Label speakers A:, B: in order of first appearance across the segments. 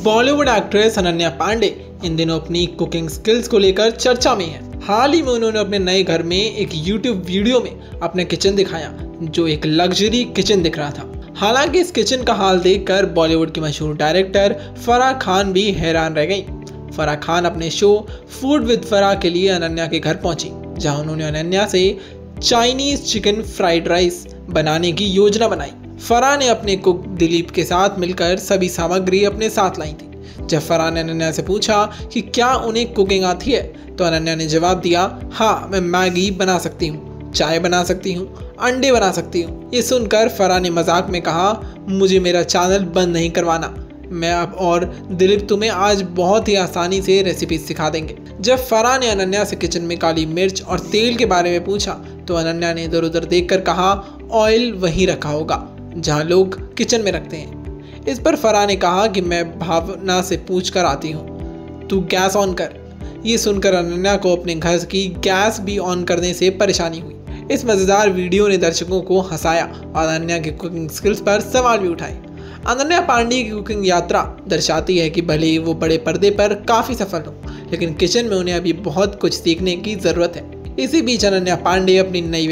A: Bollywood actress Ananya Pandey इन दिनों अपनी कुकिंग स्किल्स को लेकर चर्चा में है। हाल ही में उन्होंने अपने नए घर में एक यूट्यूब वीडियो में अपना किचन दिखाया जो एक लग्जरी किचन दिख रहा था। हालांकि इस किचन का हाल देखकर बॉलीवुड की मशहूर डायरेक्टर फराह खान भी हैरान रह गई। फराह खान अपने शो फूड विद फराह के लिए अनन्या के घर पहुंची, जहां उन्होंने अनन्या से चाइनीज चिकन फ्राइड राइस बनाने की योजना बनाई। फराह ने अपने कुक दिलीप के साथ मिलकर सभी सामग्री अपने साथ लाई थी। जब फराह ने अनन्या से पूछा कि क्या उन्हें कुकिंग आती है, तो अनन्या ने जवाब दिया, हाँ मैं मैगी बना सकती हूँ, चाय बना सकती हूँ, अंडे बना सकती हूँ। ये सुनकर फराह ने मजाक में कहा, मुझे मेरा चैनल बंद नहीं करवाना, मैं अब और दिलीप तुम्हें आज बहुत ही आसानी से रेसिपी सिखा देंगे। जब फराह ने अनन्या से किचन में काली मिर्च और तेल के बारे में पूछा, तो अनन्या ने इधर उधर देखकर कहा, ऑयल वहीं रखा होगा जहां लोग किचन में रखते हैं। इस पर फराह ने कहा कि मैं भावना से पूछ कर आती हूँ, तू गैस ऑन कर। ये सुनकर अनन्या को अपने घर की गैस भी ऑन करने से परेशानी हुई। इस मज़ेदार वीडियो ने दर्शकों को हंसाया और अनन्या की कुकिंग स्किल्स पर सवाल भी उठाए। अनन्या पांडे की कुकिंग यात्रा दर्शाती है कि भले ही वो बड़े पर्दे पर काफ़ी सफल हो, लेकिन किचन में उन्हें अभी बहुत कुछ सीखने की ज़रूरत है। इसी बीच अनन्या पांडे अपनी नई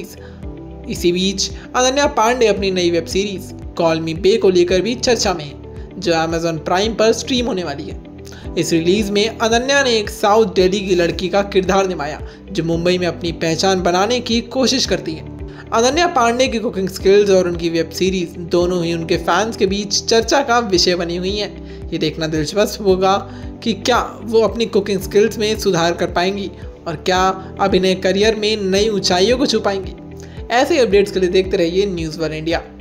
A: web series call me bae को लेकर भी चर्चा में है, जो अमेजॉन प्राइम पर स्ट्रीम होने वाली है। इस रिलीज में अनन्या ने एक साउथ दिल्ली की लड़की का किरदार निभाया जो मुंबई में अपनी पहचान बनाने की कोशिश करती है। अनन्या पांडे की कुकिंग स्किल्स और उनकी वेब सीरीज दोनों ही उनके फैंस के बीच चर्चा का विषय बनी हुई हैं। ये देखना दिलचस्प होगा कि क्या वो अपनी कुकिंग स्किल्स में सुधार कर पाएंगी और क्या अभिनय करियर में नई ऊंचाइयों को छू पाएंगी। ऐसे अपडेट्स के लिए देखते रहिए न्यूज़ वन इंडिया।